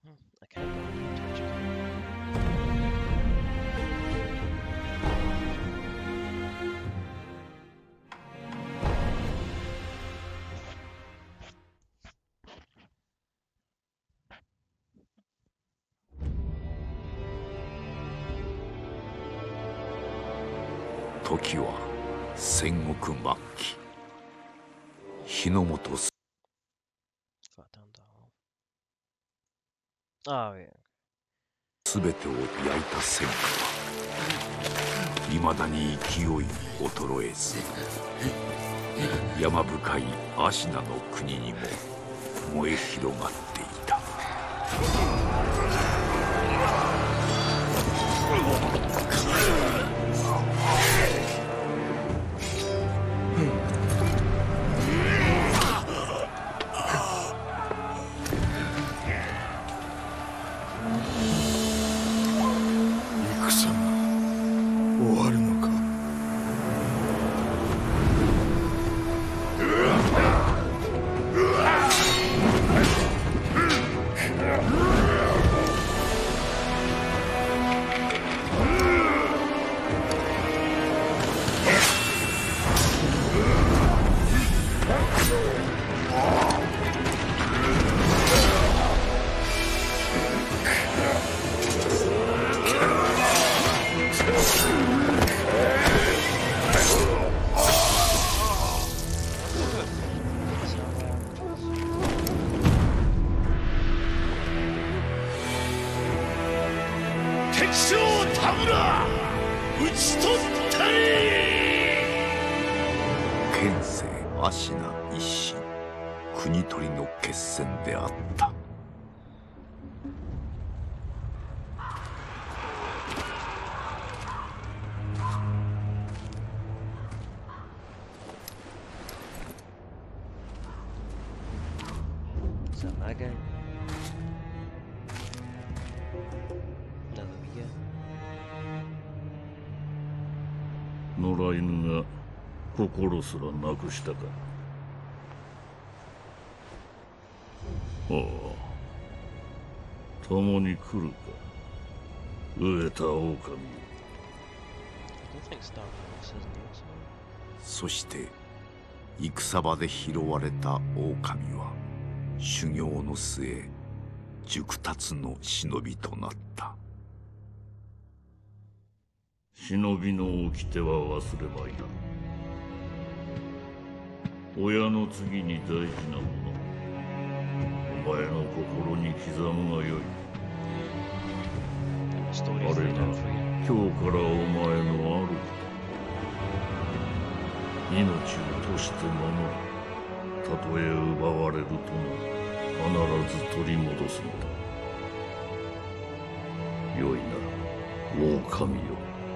Okay, got my torches. 時は戦国末期、日の本す Got down the hole. Oh yeah. べてを焼いた戦火は未だに勢い衰えず、山深い芦名の国にも燃え広がっていた。 戦が終わるのか。敵将田村討ち取ったり。 県政芦名一心、国取りの決戦であった。 Is that my guy? Another weekend. 野良犬が心すらなくしたか。ああ、共に来るか、飢えた狼。 I don't think Star Wars says no, so. そして戦場で拾われた狼は修行の末熟達の忍びとなった。 忍びの掟は忘れまいな。親の次に大事なもの、お前の心に刻むがよい。 That あ story's れ laid が out for you. 今日からお前の主だ。命を賭して守る。たとえ奪われるとも必ず取り戻すのだ。よいな、狼よ。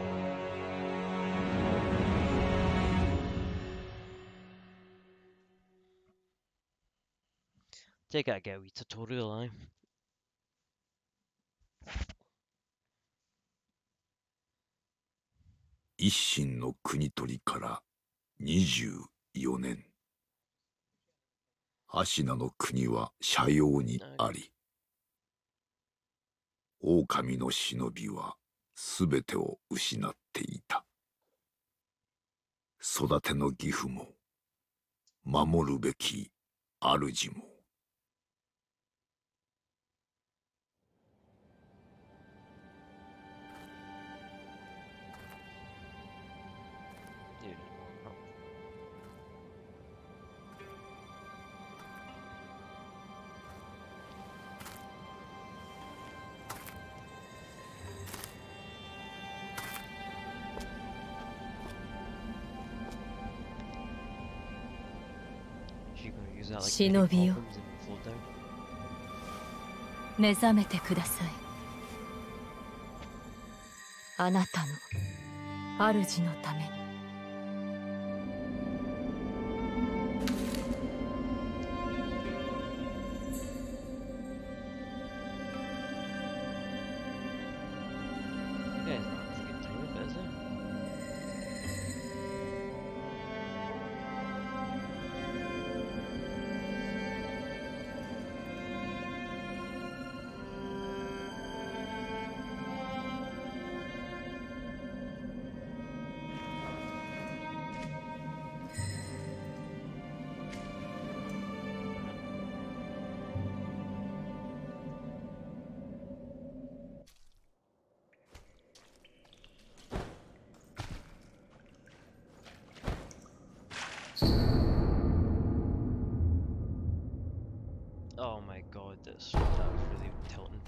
They gotta get we tutorial line. 一心の国取りから24年。芦名の国は斜陽にあり、狼の忍びはすべてを失っていた。育ての義父も守るべき主も。 Dude. Oh. She gonna use that like 忍びよ。 problems and fall down. 目覚めてください。あなたの主のために。 Yeah, it's not freaking time with it, is it? my god, that's really tilting.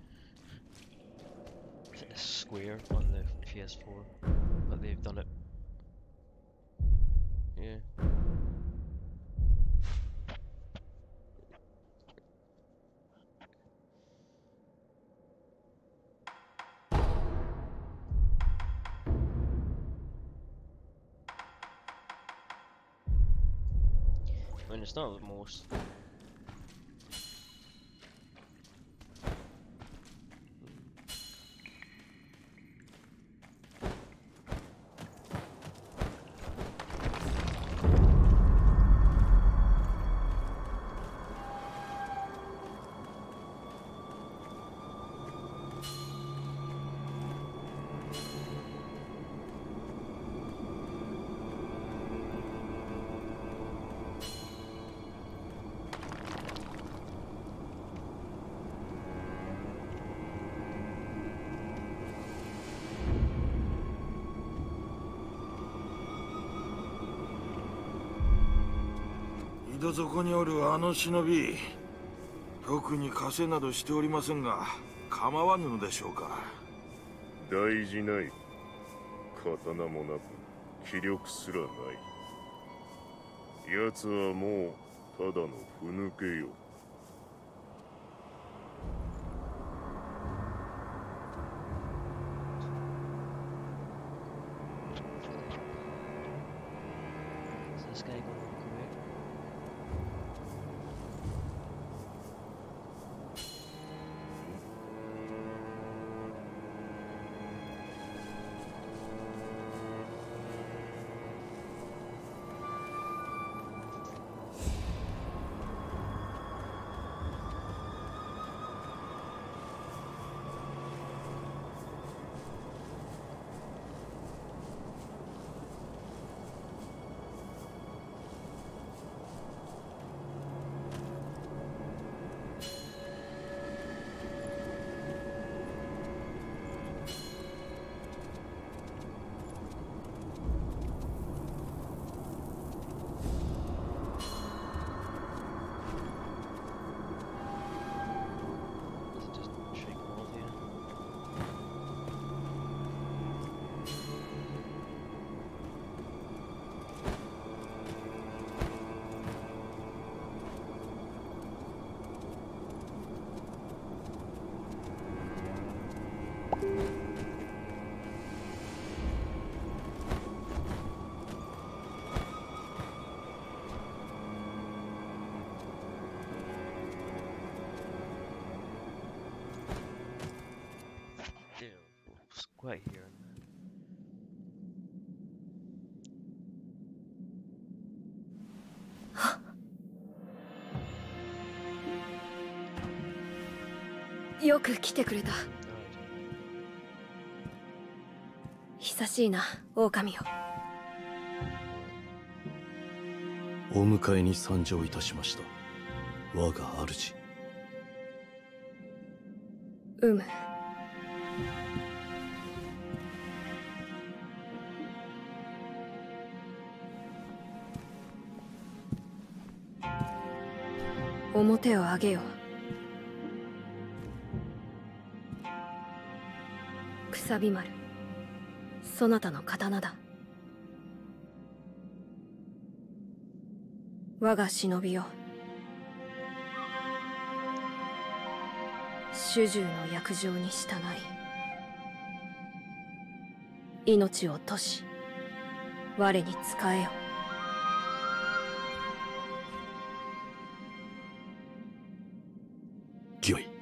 It's square on the PS4, but they've done it. Yeah. I mean, it's not the most. 井戸底におるあの忍び、特に加勢などしておりませんが構わぬのでしょうか。 大事ない。刀もなく気力すらない。奴はもうただのふぬけよ。 Is this guy going to walk away? Is it just shake walls here? Damn, it's quiet here. よく来てくれた。 Alright. 久しいな、狼よ。 お迎えに参上いたしました。我が主。 表を上げよ。くさび丸、そなたの刀だ。我が忍びよ、主従の約定に従い、命を賭し我に仕えよ。 御意。